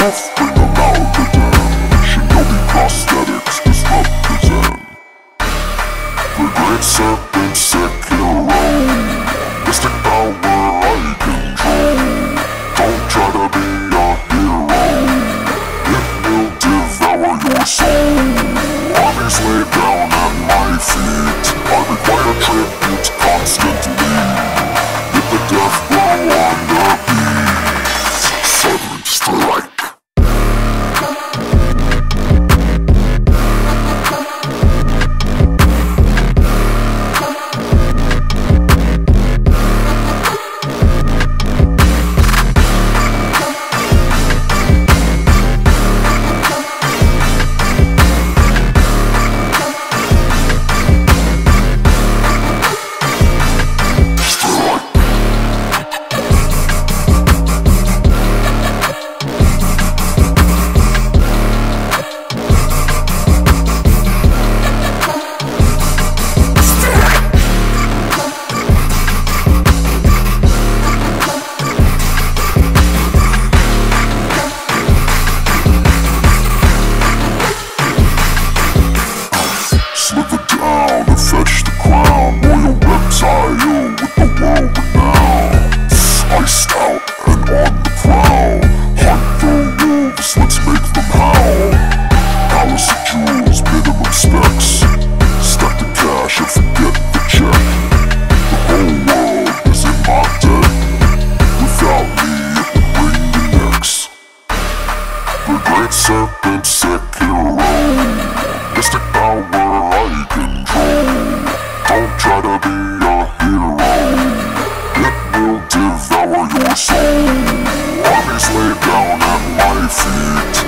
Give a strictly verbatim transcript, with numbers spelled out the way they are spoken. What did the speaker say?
death, bring about the den. Shinobi prosthetics just represent the great serpent Sekiro. Mystic power I control. Don't try to be a hero, it will devour your soul. Armies lay down at my feet, I require tribute constantly. With the death blow on the beat, sudden strike. Slither down to fetch the crown, royal reptile with the world renowned. Iced out and on the prowl, hunt the wolves, let's make them howl. Palace of jewels, minimum specs, stack the cash and forget the check. The whole world is in my debt, without me it would bring the necks. The great serpent Sekiro, mystic power I control. Don't try to be a hero, it will devour your soul. Armies lay down at my feet,